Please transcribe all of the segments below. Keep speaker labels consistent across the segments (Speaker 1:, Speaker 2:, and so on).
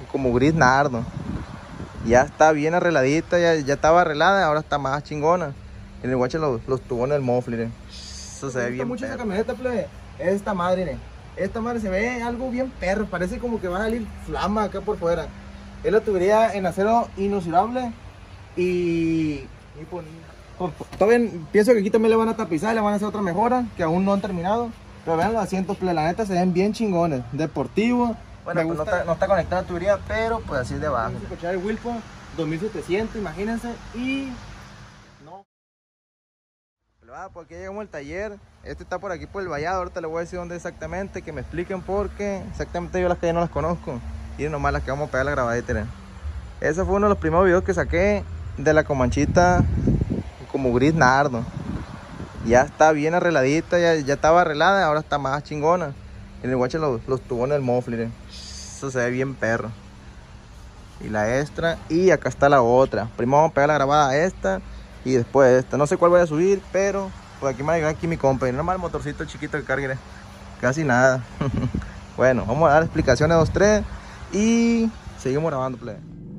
Speaker 1: como gris nardo. Ya está bien arregladita, ya estaba arreglada, ahora está más chingona. Y el guache los tubones del mofle, eso se ve bien
Speaker 2: mucho
Speaker 1: perro.
Speaker 2: esa camioneta, plebe. Esta madre, esta madre se ve algo bien perro, parece como que va a salir flama acá por fuera. Es la tubería en acero inoxidable y pues, todavía pienso que aquí también le van a tapizar, le van a hacer otra mejora que aún no han terminado. Pero vean los asientos, plebe, la neta se ven bien chingones, deportivo.
Speaker 1: Bueno, pues no está conectada la tubería, pero pues así es de abajo.
Speaker 2: Vamos a escuchar el Wilpo 2700, imagínense, y no.
Speaker 1: Pues aquí llegamos al taller. Este está por aquí por el vallado. Ahorita le voy a decir dónde exactamente, que me expliquen porque exactamente yo las calles no las conozco. Y nomás las que vamos a pegar la grabadita. Ese fue uno de los primeros videos que saqué de la Comanchita como gris nardo. Ya está bien arregladita, ya estaba arreglada, ahora está más chingona. Y el guache los tubones del mofle, eso se ve bien perro. Y la extra, y acá está la otra. Primero vamos a pegar la grabada a esta y después esta. No sé cuál voy a subir, pero por aquí me va a llegar aquí mi compa. Y nomás el motorcito chiquito que cargue, casi nada. Bueno, vamos a dar explicaciones 2, 3 y seguimos grabando, plebe.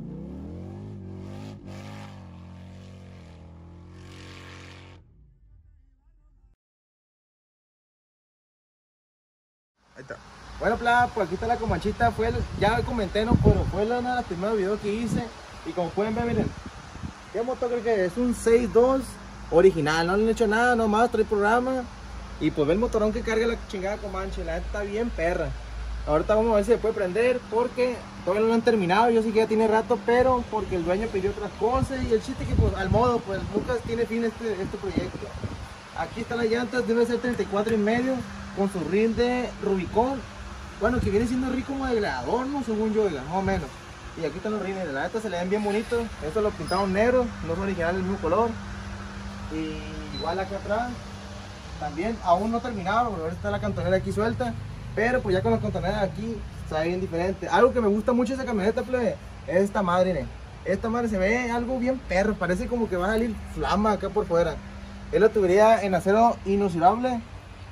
Speaker 1: Ahí está.
Speaker 2: Bueno, pues aquí está la Comanchita, ya comenté, no, pero fue uno de los primeros videos que hice. Y como pueden ver, miren, ¿qué motor creo que es? Un 6.2 original, no le han hecho nada, nomás trae programa. Y pues ve el motorón que carga la chingada Comanche, la neta está bien perra. Ahorita vamos a ver si se puede prender porque todavía no lo han terminado, yo sí que ya tiene rato, pero porque el dueño pidió otras cosas y el chiste que pues al modo, pues nunca tiene fin este proyecto. Aquí están las llantas, debe ser 34,5 con su rin de Rubicon. Bueno, que viene siendo rico como de gladiador, ¿no? Según yo, más o menos. Y aquí están los rines, la neta se le ven bien bonitos. Estos los pintaron negros, no son originales del mismo color. Y igual acá atrás, también aún no terminado, porque ahora está la cantonera aquí suelta. Pero pues ya con las cantoneras aquí, se ve bien diferente. Algo que me gusta mucho de esa camioneta, plebe, es esta madre, ¿no? Esta madre se ve algo bien perro, parece como que va a salir flama acá por fuera. Es la tubería en acero inoxidable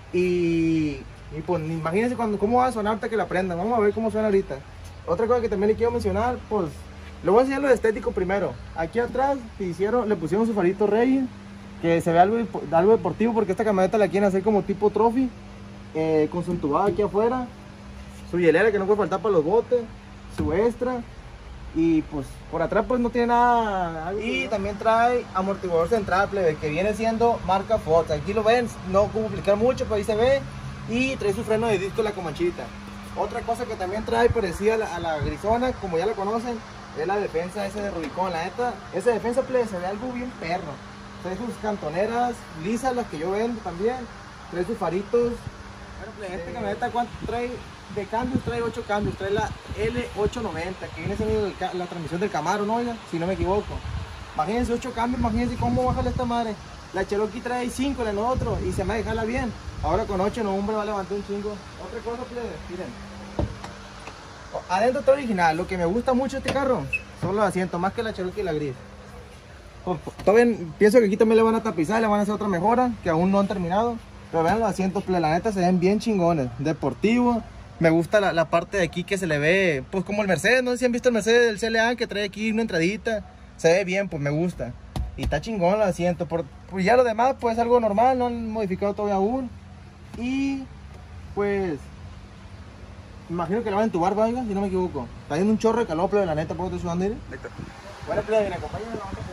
Speaker 2: y pues imagínense cómo va a sonar hasta que la prendan. Vamos a ver cómo suena ahorita. Otra cosa que también le quiero mencionar, pues le voy a enseñar lo estético primero. Aquí atrás le pusieron su farito Rey, que se ve algo deportivo porque esta camioneta la quieren hacer como tipo trophy, con su entubado aquí afuera, su hielera que no puede faltar para los botes, su extra. Y pues por atrás pues no tiene nada. Y también trae amortiguador central, plebe, que viene siendo marca Fox. Aquí lo ven, no puedo explicar mucho, pero ahí se ve. Y trae su freno de disco la Comanchita. Otra cosa que también trae parecida a la grisona, como ya la conocen, es la defensa esa de Rubicon. La neta, esa defensa, plebe, se ve algo bien perro. Trae sus cantoneras lisas, las que yo vendo también. Trae sus faritos. Bueno, plebe, esta camioneta, ¿cuánto trae? De cambios trae 8 cambios, trae la L890, que viene siendo la transmisión del Camaro, ¿no? Oiga, si no me equivoco. Imagínense 8 cambios, imagínense cómo bajarle esta madre. La Cherokee trae 5 en el otro y se me va a dejarla bien. Ahora con 8 no, hombre, va a levantar un chingo. Otra cosa, plebe, miren. Adentro está original, lo que me gusta mucho de este carro son los asientos, más que la Cherokee y la gris. Todavía pienso que aquí también le van a tapizar, le van a hacer otra mejora, que aún no han terminado. Pero vean los asientos, plebe, la neta se ven bien chingones, deportivo. Me gusta la parte de aquí que se le ve, pues como el Mercedes, no sé si han visto el Mercedes del CLA que trae aquí una entradita. Se ve bien, pues me gusta. Y está chingón el asiento. Pues ya lo demás, pues algo normal, no han modificado todavía aún. Y pues, imagino que la van a entubar, ¿vaya? Si no me equivoco. Está yendo un chorro de calor, plebe, la neta, ¿por qué estoy sudando? Bueno, plebe, bien, acompáñame,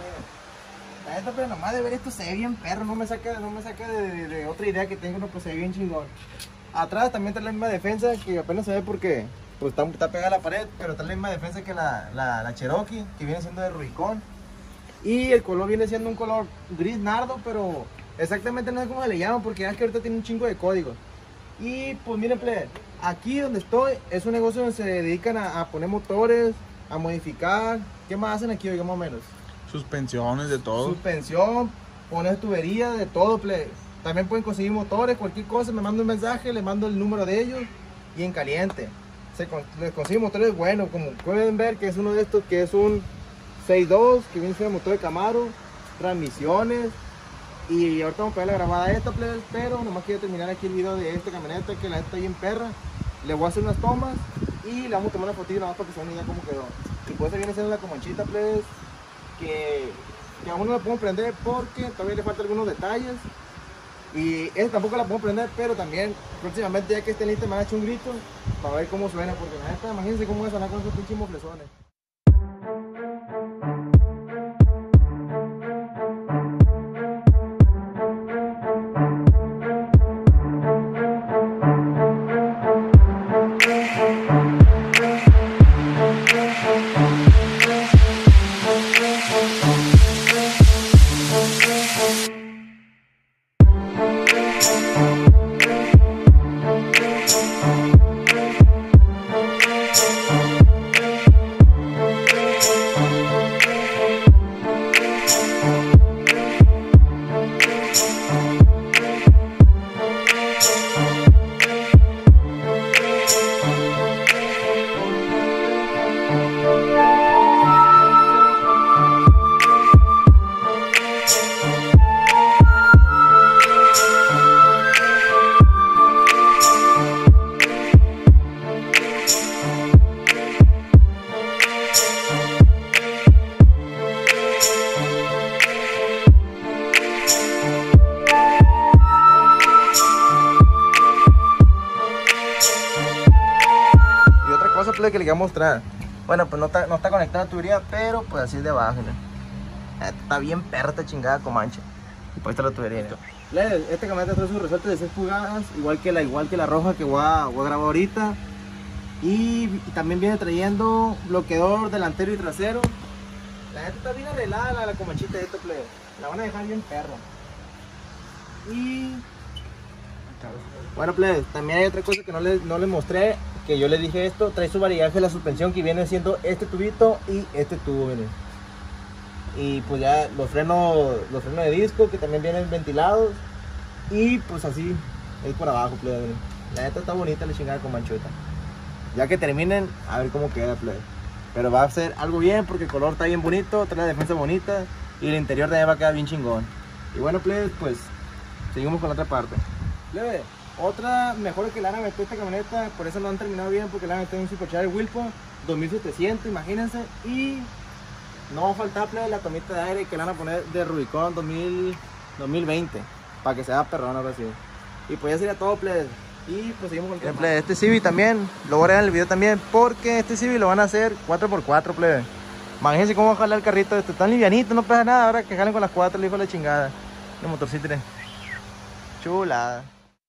Speaker 2: la neta, plebe, nomás de ver esto se ve bien perro, no me saca de otra idea que tengo, no, pues se ve bien chingón. Atrás también trae la misma defensa, que apenas se ve porque pues, está pegada a la pared, pero trae la misma defensa que la Cherokee, que viene siendo de Rubicon. Y el color viene siendo un color gris nardo, pero exactamente no sé cómo se le llama, porque ya es que ahorita tiene un chingo de códigos. Y pues miren, plebe, aquí donde estoy es un negocio donde se dedican a poner motores, a modificar. ¿Qué más hacen aquí, oiga, más o menos?
Speaker 3: Suspensiones, de todo.
Speaker 2: Suspensión, poner tubería, de todo, plebe. También pueden conseguir motores, cualquier cosa, me manda un mensaje, le mando el número de ellos y en caliente. Les consigo motores buenos, como pueden ver que es uno de estos que es un 6.2, que viene siendo motor de Camaro, transmisiones. Y ahorita vamos a pegar la grabada a esta, pero nomás quiero terminar aquí el video de esta camioneta que la está bien perra. Le voy a hacer unas tomas y le vamos a tomar una fotito nada más para que se vean ya cómo quedó. Y pues se viene siendo la comanchita, pues, que aún no la podemos prender porque todavía le faltan algunos detalles. Y esta tampoco la podemos prender, pero también próximamente ya que esté lista me van a echar un grito para ver cómo suena, porque la neta, imagínense cómo va a sonar con esos pinches moflezones. Que le voy a mostrar. Bueno, pues no está conectada a tubería, pero pues así es de abajo, ¿no? Está bien perra esta chingada comanche. Y pues está la tubería, ¿no? Este camioneta trae sus resortes de 6 pulgadas, igual que la roja que voy a grabar ahorita. Y también viene trayendo bloqueador delantero y trasero. La neta está bien arreglada la comanchita de esta plebe. La van a dejar bien perra. Y bueno, plebes, también hay otra cosa que no les mostré, que yo les dije esto, trae su variaje de la suspensión que viene siendo este tubito y este tubo, miren. Y pues ya los frenos de disco que también vienen ventilados y pues así es por abajo, plebes, miren. La neta está bonita la chingada con manchota. Ya que terminen, a ver cómo queda, plebes. Pero va a ser algo bien porque el color está bien bonito, trae la defensa bonita y el interior también va a quedar bien chingón. Y bueno, plebes, pues seguimos con la otra parte. Plebes, otra mejor que le han metido esta camioneta, por eso no han terminado bien, porque le han metido un Supercharger Wilco 2700, imagínense. Y no va a faltar, plebe, la tomita de aire que le van a poner de Rubicon 2020, para que sea perrón ahora sí. Y pues ya sería todo, plebe. Y pues seguimos con el tema. Este Civic también, lo voy a agregar en el video también, porque este Civic lo van a hacer 4x4, plebe. Imagínense cómo va a jalar el carrito, este tan livianito, no pesa nada, ahora que jalen con las 4, le dijo la chingada. El motorcito, chulada.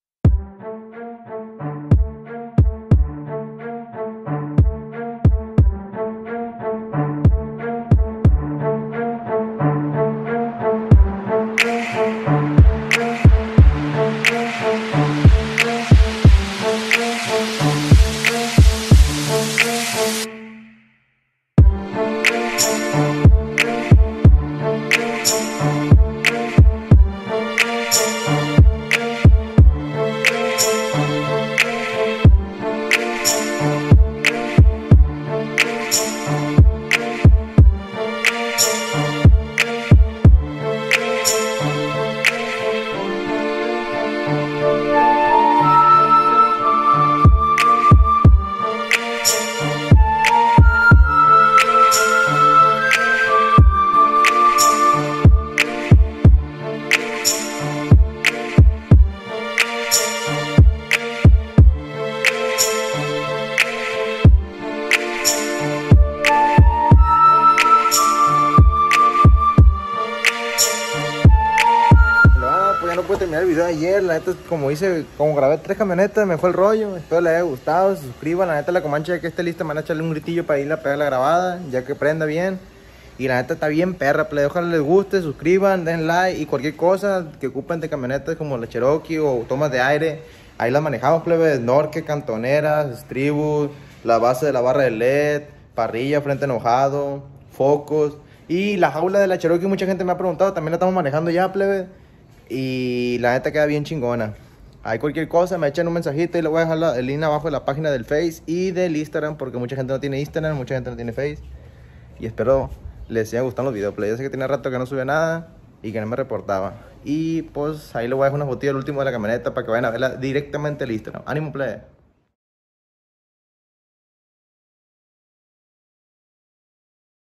Speaker 2: pude terminar el video de ayer. La neta, como grabé 3 camionetas, me fue el rollo. Espero les haya gustado, se suscriban. La neta, la Comanche ya que esté lista, me van a echarle un gritillo para ir a pegar la grabada, ya que prenda bien. Y la neta está bien perra, plebe. Ojalá les guste, suscriban, den like y cualquier cosa que ocupen de camionetas como la Cherokee o tomas de aire. Ahí las manejamos, plebe, snorkel, cantoneras, estribos, la base de la barra de LED, parrilla, frente enojado, focos. Y la jaula de la Cherokee, mucha gente me ha preguntado, también la estamos manejando ya, plebe. Y la neta queda bien chingona. Hay cualquier cosa, me echan un mensajito y le voy a dejar el link abajo de la página del Face y del Instagram, porque mucha gente no tiene Instagram, mucha gente no tiene Face. Y espero les sigan gustando los videos, plebe. Yo sé que tenía rato que no subía nada y que no me reportaba. Y pues ahí le voy a dejar una fotilla al último de la camioneta para que vayan a verla directamente al Instagram. ¡Ánimo, plebe!